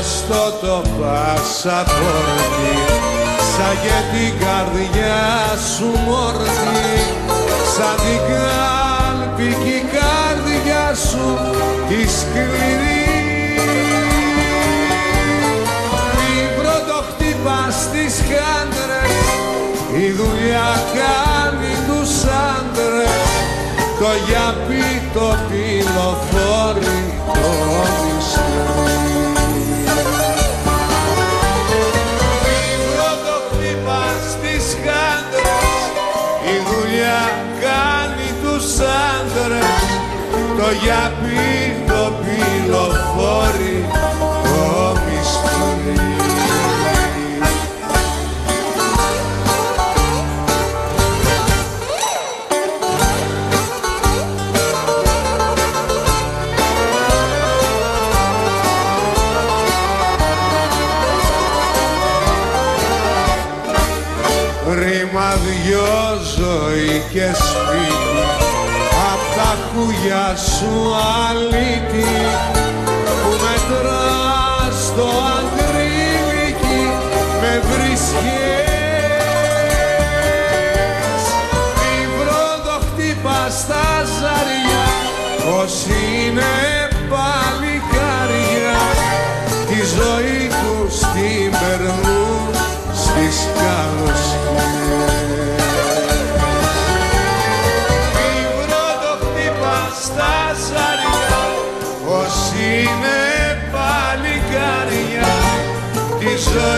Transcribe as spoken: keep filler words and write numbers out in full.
στο το πασαπόρτι, σαν και την καρδιά σου μόρτι, σαν την κάλπη κι η καρδιά σου η σκληρή. Μη πρωτοχτύπας τις χάντρες, η δουλειά κάνει τους άντρες, το γιαπί το πυλοφόρι το μυστρή. Μη πρωτοχτύπας τις χάντρες, η δουλειά κάνει τους άντρες, το γιαπί το πυλοφόρι το μυστρή. Ρήμα δυο, ζωή και σπίτι, απ' τα χούγια σου αλήτη, που μετράς το αντρίλικι με βρίσκες. Μη βροντοχτύπας στα ζαριά, πως είναι παλικάρια, τη ζωή τους την περνούν στις καλοσχές. Μη βροντοχτύπας στα ζαριά, πως είναι παλικάρια, τη ζωή